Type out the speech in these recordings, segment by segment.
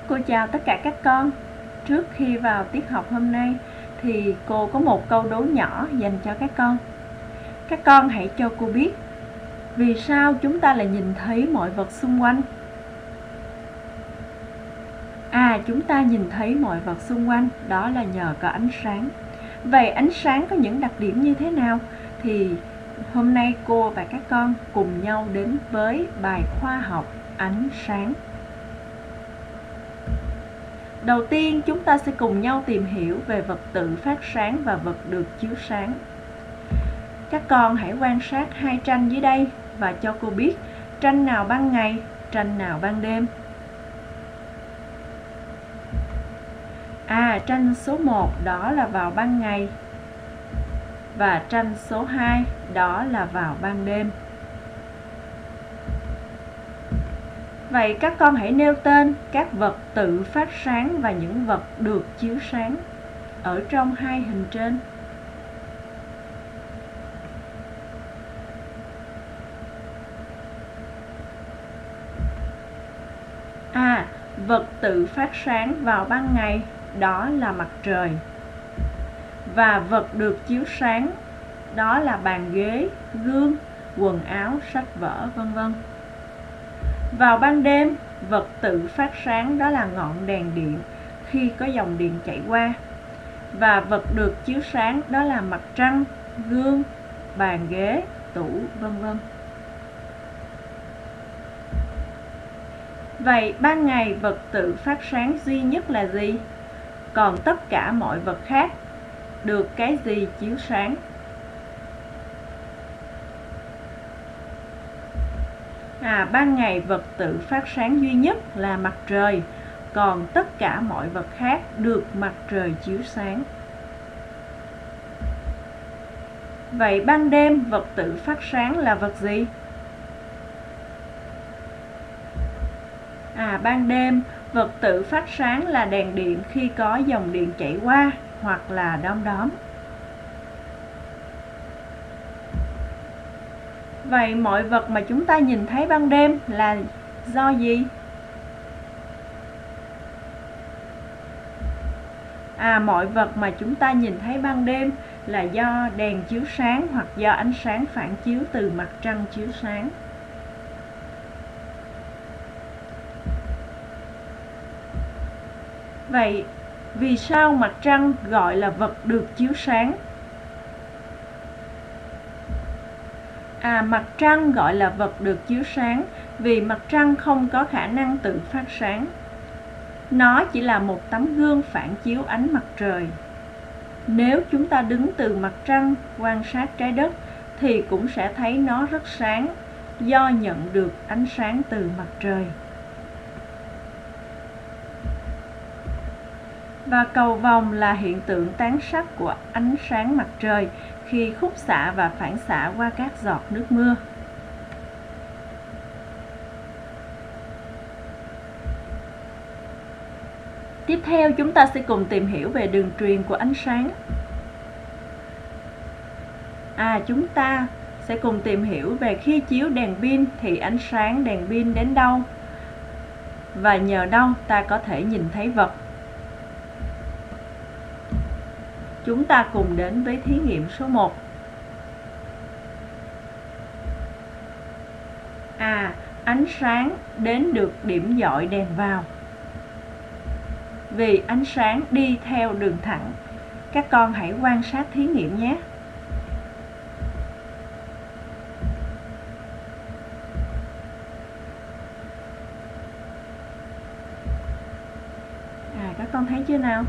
Cô chào tất cả các con. Trước khi vào tiết học hôm nay thì cô có một câu đố nhỏ dành cho các con. Các con hãy cho cô biết vì sao chúng ta lại nhìn thấy mọi vật xung quanh. Chúng ta nhìn thấy mọi vật xung quanh đó là nhờ có ánh sáng. Vậy ánh sáng có những đặc điểm như thế nào? Thì hôm nay cô và các con cùng nhau đến với bài khoa học ánh sáng. Đầu tiên chúng ta sẽ cùng nhau tìm hiểu về vật tự phát sáng và vật được chiếu sáng. Các con hãy quan sát hai tranh dưới đây và cho cô biết tranh nào ban ngày, tranh nào ban đêm. Tranh số 1 đó là vào ban ngày và tranh số 2 đó là vào ban đêm. Vậy các con hãy nêu tên các vật tự phát sáng và những vật được chiếu sáng ở trong hai hình trên. Vật tự phát sáng vào ban ngày đó là mặt trời. Và vật được chiếu sáng đó là bàn ghế, gương, quần áo, sách vở, vân vân. Vào ban đêm, vật tự phát sáng đó là ngọn đèn điện khi có dòng điện chạy qua. Và vật được chiếu sáng đó là mặt trăng, gương, bàn ghế, tủ, vân vân. Vậy ban ngày vật tự phát sáng duy nhất là gì? Còn tất cả mọi vật khác được cái gì chiếu sáng? Ban ngày vật tự phát sáng duy nhất là mặt trời, còn tất cả mọi vật khác được mặt trời chiếu sáng. Vậy ban đêm vật tự phát sáng là vật gì? Ban đêm vật tự phát sáng là đèn điện khi có dòng điện chạy qua hoặc là đom đóm. Vậy mọi vật mà chúng ta nhìn thấy ban đêm là do gì? Mọi vật mà chúng ta nhìn thấy ban đêm là do đèn chiếu sáng hoặc do ánh sáng phản chiếu từ mặt trăng chiếu sáng. Vậy vì sao mặt trăng gọi là vật được chiếu sáng? Mặt trăng gọi là vật được chiếu sáng vì mặt trăng không có khả năng tự phát sáng. Nó chỉ là một tấm gương phản chiếu ánh mặt trời. Nếu chúng ta đứng từ mặt trăng quan sát trái đất thì cũng sẽ thấy nó rất sáng do nhận được ánh sáng từ mặt trời. Và cầu vồng là hiện tượng tán sắc của ánh sáng mặt trời khi khúc xạ và phản xạ qua các giọt nước mưa. Tiếp theo chúng ta sẽ cùng tìm hiểu về đường truyền của ánh sáng. Chúng ta sẽ cùng tìm hiểu về khi chiếu đèn pin thì ánh sáng đèn pin đến đâu và nhờ đâu ta có thể nhìn thấy vật. Chúng ta cùng đến với thí nghiệm số 1. Ánh sáng đến được điểm dọi đèn vào. Vì ánh sáng đi theo đường thẳng. Các con hãy quan sát thí nghiệm nhé. Các con thấy chưa nào?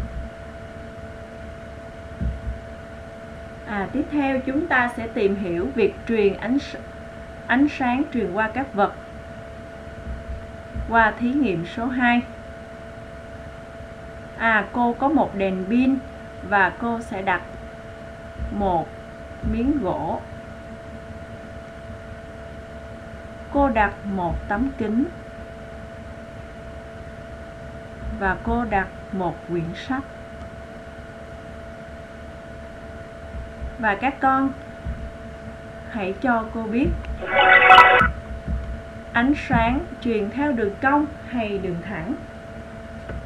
Tiếp theo chúng ta sẽ tìm hiểu việc truyền ánh sáng truyền qua các vật qua thí nghiệm số 2. Cô có một đèn pin và cô sẽ đặt một miếng gỗ. Cô đặt một tấm kính và cô đặt một quyển sách. Và các con hãy cho cô biết ánh sáng truyền theo đường cong hay đường thẳng.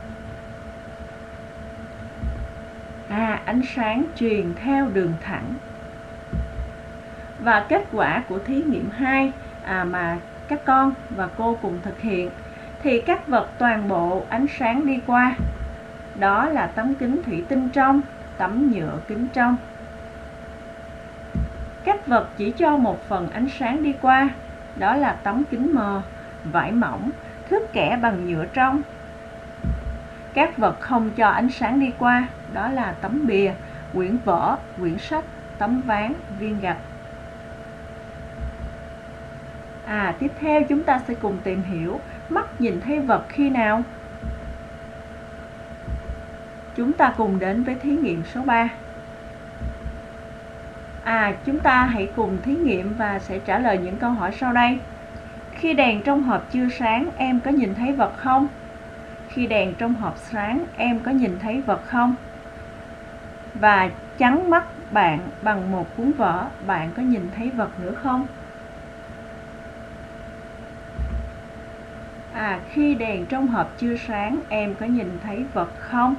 Ánh sáng truyền theo đường thẳng. Và kết quả của thí nghiệm 2 mà các con và cô cùng thực hiện, thì các vật toàn bộ ánh sáng đi qua, đó là tấm kính thủy tinh trong, tấm nhựa kính trong. Các vật chỉ cho một phần ánh sáng đi qua, đó là tấm kính mờ, vải mỏng, thước kẻ bằng nhựa trong. Các vật không cho ánh sáng đi qua, đó là tấm bìa, quyển vở, quyển sách, tấm ván, viên gạch. Tiếp theo chúng ta sẽ cùng tìm hiểu mắt nhìn thấy vật khi nào. Chúng ta cùng đến với thí nghiệm số 3. Chúng ta hãy cùng thí nghiệm và sẽ trả lời những câu hỏi sau đây. Khi đèn trong hộp chưa sáng, em có nhìn thấy vật không? Khi đèn trong hộp sáng, em có nhìn thấy vật không? Và chắn mắt bạn bằng một cuốn vở, bạn có nhìn thấy vật nữa không? Khi đèn trong hộp chưa sáng, em có nhìn thấy vật không?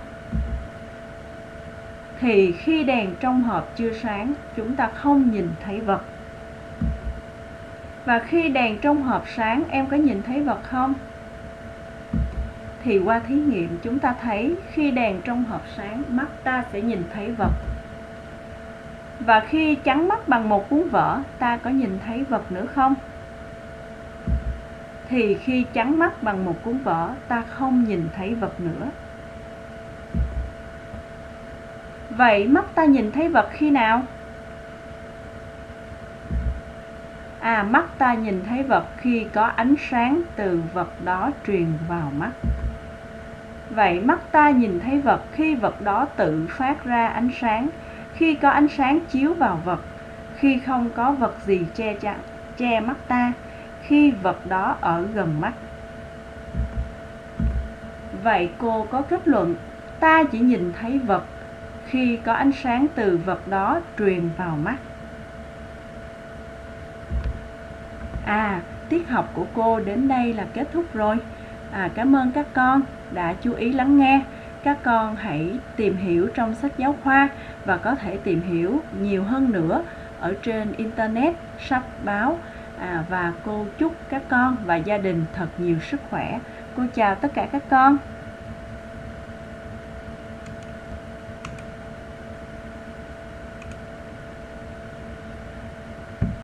Thì khi đèn trong hộp chưa sáng, chúng ta không nhìn thấy vật. Và khi đèn trong hộp sáng, em có nhìn thấy vật không? Thì qua thí nghiệm chúng ta thấy khi đèn trong hộp sáng, mắt ta sẽ nhìn thấy vật. Và khi chắn mắt bằng một cuốn vở, ta có nhìn thấy vật nữa không? Thì khi chắn mắt bằng một cuốn vở, ta không nhìn thấy vật nữa. Vậy mắt ta nhìn thấy vật khi nào? Mắt ta nhìn thấy vật khi có ánh sáng từ vật đó truyền vào mắt. Vậy mắt ta nhìn thấy vật khi vật đó tự phát ra ánh sáng, khi có ánh sáng chiếu vào vật, khi không có vật gì che mắt ta, khi vật đó ở gần mắt. Vậy cô có kết luận ta chỉ nhìn thấy vật khi có ánh sáng từ vật đó truyền vào mắt. Tiết học của cô đến đây là kết thúc rồi. Cảm ơn các con đã chú ý lắng nghe. Các con hãy tìm hiểu trong sách giáo khoa và có thể tìm hiểu nhiều hơn nữa ở trên Internet, sách báo. Và cô chúc các con và gia đình thật nhiều sức khỏe. Cô chào tất cả các con.